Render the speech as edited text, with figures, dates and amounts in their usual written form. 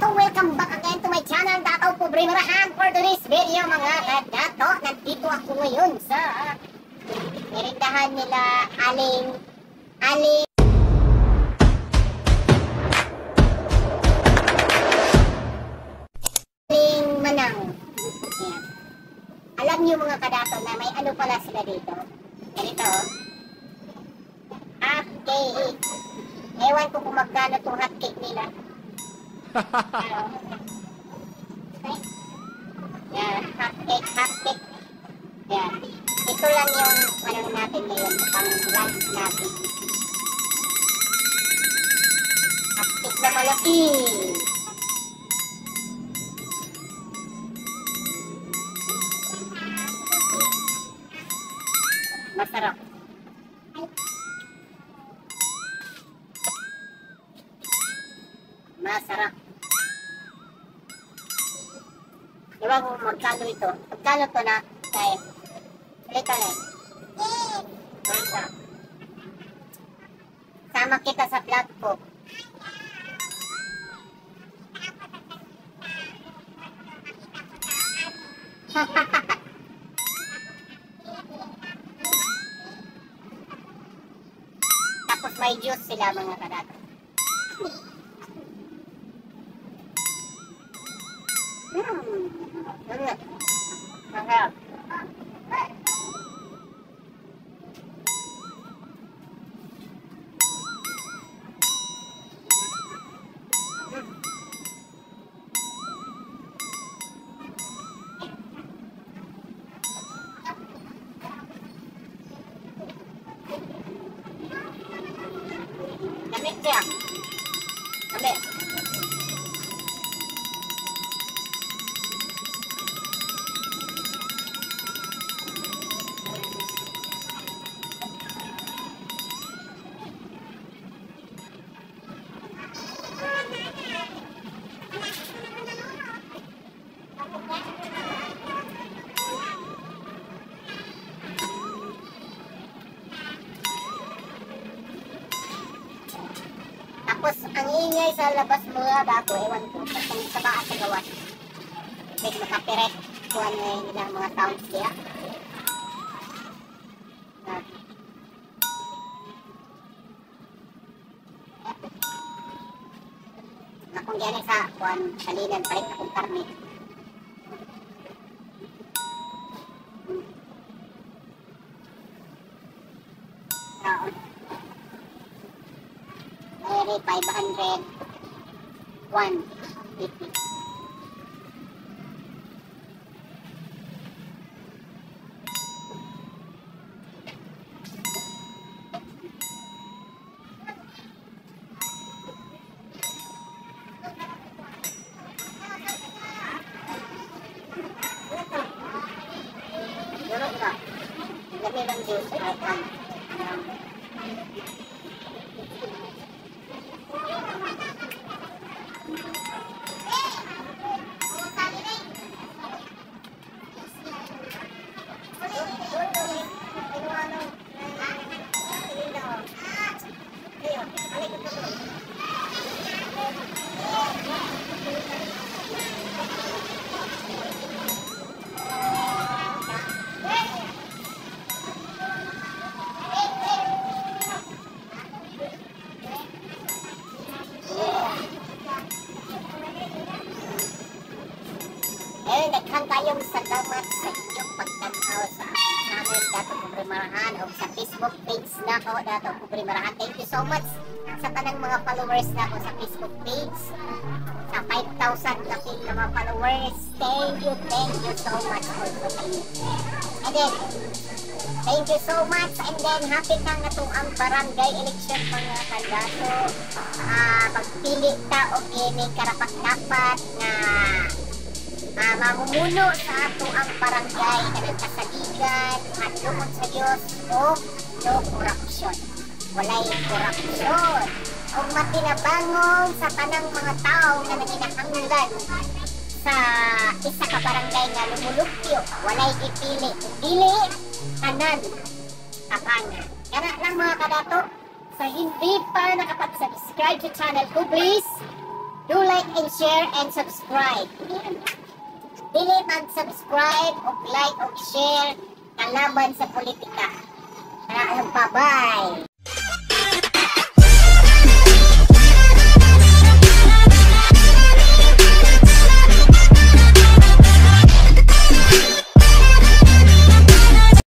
kadato, welcome back again to my channel, Dataw Pobre Marahan. For today's video mga kadato, nandito ako ngayon sa merindahan nila Aling Manang. Ayan. Alam niyo mga kadato na may ano pala sila dito. Ganito. Hotcake. Ewan ko kung magkano itong hotcake nila. Yan, hotcake. Yan. Ito lang yung ano natin ngayon, pang lunch natin. Hotcake na malaki. Masarap. Masarap. Diba kung magkano ito? Magkano ito na tayo? Halika na. Halika. Sama kita sa vlog ko. Tapos may juice sila mga kadato. Masarap. Lamig siya. Lamig. Tapos, ang ingay sa labas mga bago, ewan ko, kung sa baka sa gawas. May makapiret, kung ano yung nilang mga sounds kaya. Akong gani sa kuan salinan, palit akong karne. Mayroon 500, 150. Dami lang juice at daghang kayong salamat sa inyong pagtanaw sa channel Dataw Pobre Marahan o sa Facebook page na ko Dataw Pobre Marahan. Thank you so much sa tanang mga followers na ko sa Facebook page. Sa 5,000 kapit na mga followers. Thank you so much also sa inyo. And then, thank you so much. And then, happy na nga ito ang barangay election mga kadato. Pagpili ta o ini karapat-dapat na mamumuno sa ato ang barangay na nagkasaligan at lukod sa Diyos o no korupsyon. Walay korupsyon o matinabangong sa tanang mga tao na naginahanglan sa isa ka barangay nga lumulupyo. Walay ipili. Dili tanan tapanan. Kaya lang mga kadato, sa hindi pa nakapag-subscribe sa channel ko, please Do like and share and subscribe. Dili mag-subscribe o like o share kalaban sa politika. Kaya pa, bye!